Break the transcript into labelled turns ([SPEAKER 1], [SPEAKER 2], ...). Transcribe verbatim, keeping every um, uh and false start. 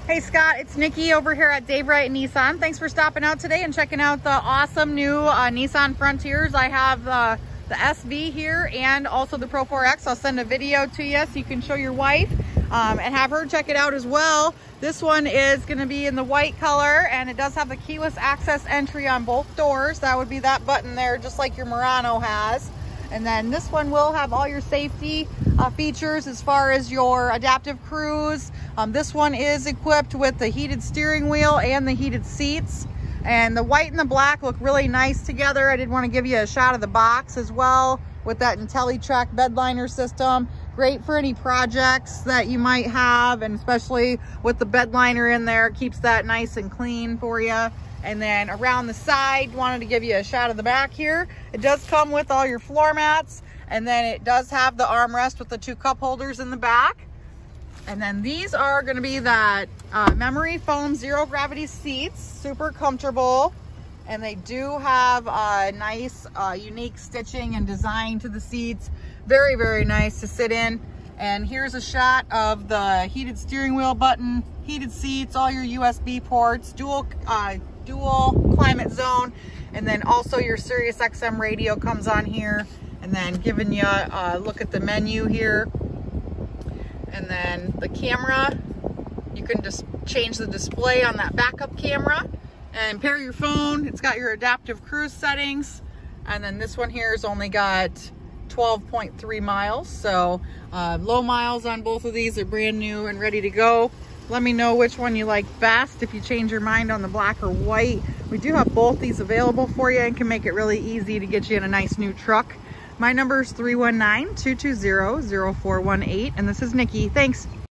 [SPEAKER 1] Hey Scott, it's Nikki over here at Dave Wright Nissan. Thanks for stopping out today and checking out the awesome new uh, Nissan Frontiers. I have uh, the S V here and also the Pro four X. I'll send a video to you so you can show your wife um, and have her check it out as well. This one is going to be in the white color, and it does have the keyless access entry on both doors. That would be that button there, just like your Murano has. And then this one will have all your safety uh, features as far as your adaptive cruise. Um, this one is equipped with the heated steering wheel and the heated seats. And the white and the black look really nice together. I did want to give you a shot of the box as well with that IntelliTrack bed liner system. Great for any projects that you might have, and especially with the bed liner in there, keeps that nice and clean for you. And then around the side, wanted to give you a shot of the back here. It does come with all your floor mats, and then it does have the armrest with the two cup holders in the back. And then these are going to be that uh, memory foam zero gravity seats, super comfortable. And they do have uh, nice, uh, unique stitching and design to the seats. Very, very nice to sit in. And here's a shot of the heated steering wheel button, heated seats, all your U S B ports, dual uh, dual climate zone, and then also your Sirius X M radio comes on here. And then giving you a look at the menu here. And then the camera, you can just change the display on that backup camera and pair your phone. It's got your adaptive cruise settings. And then this one here has only got twelve point three miles. So uh, low miles on both of these. Are brand new and ready to go. Let me know which one you like best if you change your mind on the black or white. We do have both these available for you and can make it really easy to get you in a nice new truck. My number is three one nine, two two zero, zero four one eight, and this is Nikki. Thanks.